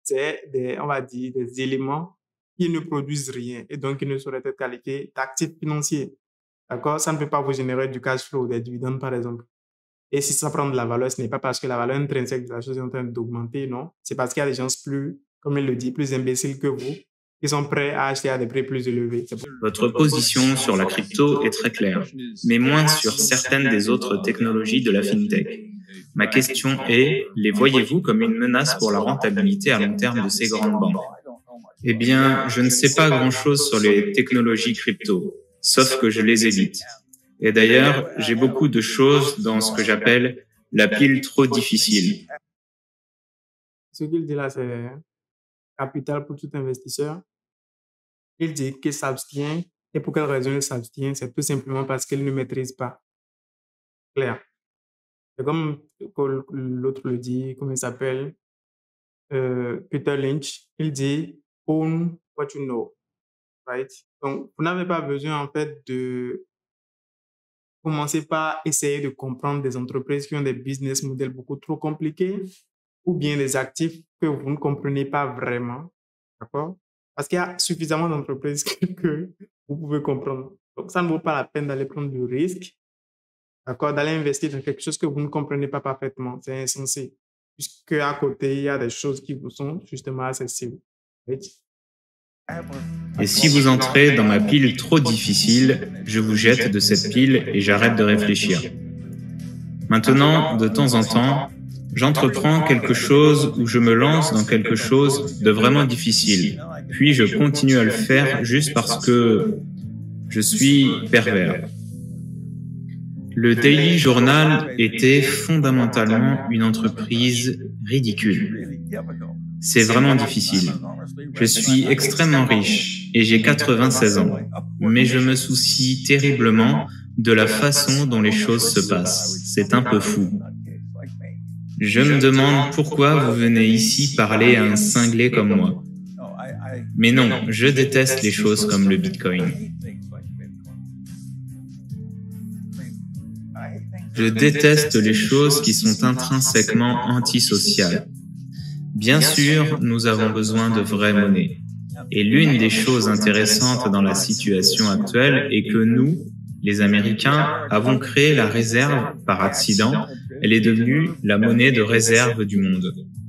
c'est on va dire, des éléments qui ne produisent rien et donc qui ne sauraient être qualifiés d'actifs financiers. D'accord? Ça ne peut pas vous générer du cash flow, des dividendes, par exemple. Et si ça prend de la valeur, ce n'est pas parce que la valeur intrinsèque de la chose est en train d'augmenter, non. C'est parce qu'il y a des gens plus, comme il le dit, plus imbéciles que vous, qui sont prêts à acheter à des prix plus élevés. Votre position sur la crypto est très claire, mais moins sur certaines des autres technologies de la fintech. Ma question est, les voyez-vous comme une menace pour la rentabilité à long terme de ces grandes banques? Eh bien, je ne sais pas grand-chose sur les technologies crypto, sauf que je les évite. Et d'ailleurs, j'ai beaucoup de choses dans ce que j'appelle la pile trop difficile. Ce qu'il dit là, c'est capital pour tout investisseur. Il dit qu'il s'abstient. Et pour quelle raison il s'abstient? C'est tout simplement parce qu'il ne maîtrise pas. Clair. C'est comme l'autre le dit, comment il s'appelle? Peter Lynch. Il dit own what you know. Right? Donc, vous n'avez pas besoin, en fait, de commencer par essayer de comprendre des entreprises qui ont des business models beaucoup trop compliqués ou bien des actifs que vous ne comprenez pas vraiment. D'accord? Parce qu'il y a suffisamment d'entreprises que vous pouvez comprendre. Donc, ça ne vaut pas la peine d'aller prendre du risque, d'accord, d'aller investir dans quelque chose que vous ne comprenez pas parfaitement. C'est insensé. Puisque à côté, il y a des choses qui vous sont justement accessibles. Right? Et si vous entrez dans ma pile trop difficile, je vous jette de cette pile et j'arrête de réfléchir. Maintenant, de temps en temps, j'entreprends quelque chose ou je me lance dans quelque chose de vraiment difficile. Puis je continue à le faire juste parce que je suis pervers. Le Daily Journal était fondamentalement une entreprise ridicule. C'est vraiment difficile. Je suis extrêmement riche et j'ai 96 ans, mais je me soucie terriblement de la façon dont les choses se passent. C'est un peu fou. Je me demande pourquoi vous venez ici parler à un cinglé comme moi. Mais non, je déteste les choses comme le Bitcoin. Je déteste les choses qui sont intrinsèquement antisociales. Bien sûr, nous avons besoin de vraies monnaies. Et l'une des choses intéressantes dans la situation actuelle est que nous, les Américains, avons créé la réserve par accident. Elle est devenue la monnaie de réserve du monde.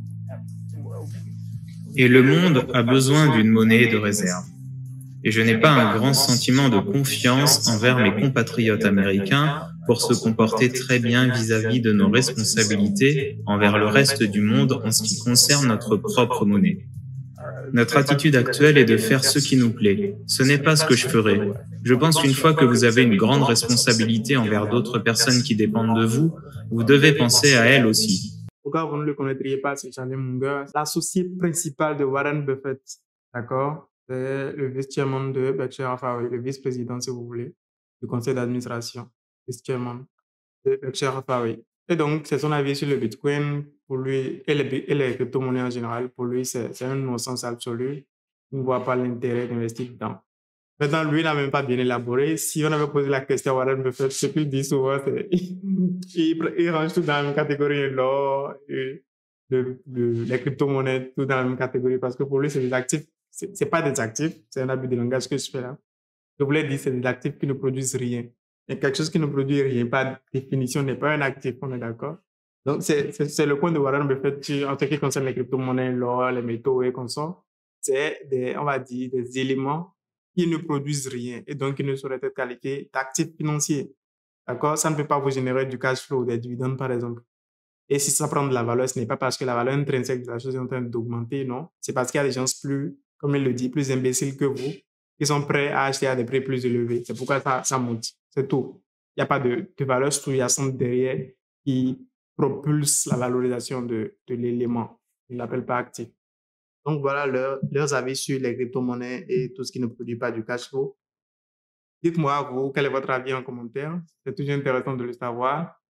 Et le monde a besoin d'une monnaie de réserve. Et je n'ai pas un grand sentiment de confiance envers mes compatriotes américains pour se comporter très bien vis-à-vis de nos responsabilités envers le reste du monde en ce qui concerne notre propre monnaie. Notre attitude actuelle est de faire ce qui nous plaît. Ce n'est pas ce que je ferai. Je pense qu'une fois que vous avez une grande responsabilité envers d'autres personnes qui dépendent de vous, vous devez penser à elles aussi. Pourquoi vous ne le connaîtriez pas, c'est Charlie Munger, l'associé principal de Warren Buffett, d'accord? C'est le vice-chairman de Berkshire Hathaway, le vice-président, si vous voulez, du conseil d'administration, vice-chairman de Berkshire Hathaway. Et donc, c'est son avis sur le Bitcoin. Pour lui, et les crypto-monnaies en général, pour lui, c'est un non-sens absolu. Il ne voit pas l'intérêt d'investir dedans. Maintenant, lui, il n'a même pas bien élaboré. Si on avait posé la question à Warren Buffett, ce qu'il dit souvent, c'est il range tout dans la même catégorie, l'or, les crypto-monnaies, tout dans la même catégorie, parce que pour lui, c'est des actifs. C'est pas des actifs, c'est un abus de langage que je fais là. Je voulais dire, c'est des actifs qui ne produisent rien. Et quelque chose qui ne produit rien, par définition, n'est pas un actif, on est d'accord? Donc, c'est le point de Warren Buffett en ce qui concerne les crypto-monnaies, l'or, les métaux et consorts. C'est on va dire, des éléments qui ne produisent rien et donc qui ne sauraient être qualifiés d'actifs financiers. D'accord? Ça ne peut pas vous générer du cash flow, des dividendes, par exemple. Et si ça prend de la valeur, ce n'est pas parce que la valeur intrinsèque de la chose est en train d'augmenter, non. C'est parce qu'il y a des gens plus, comme il le dit, plus imbéciles que vous, qui sont prêts à acheter à des prix plus élevés. C'est pourquoi ça monte. C'est tout. Il n'y a pas de valeur sous-jacente derrière qui propulse la valorisation de l'élément. Ils ne l'appellent pas actif. Donc voilà leurs avis sur les crypto-monnaies et tout ce qui ne produit pas du cash flow. Dites-moi, vous, quel est votre avis en commentaire? C'est toujours intéressant de le savoir.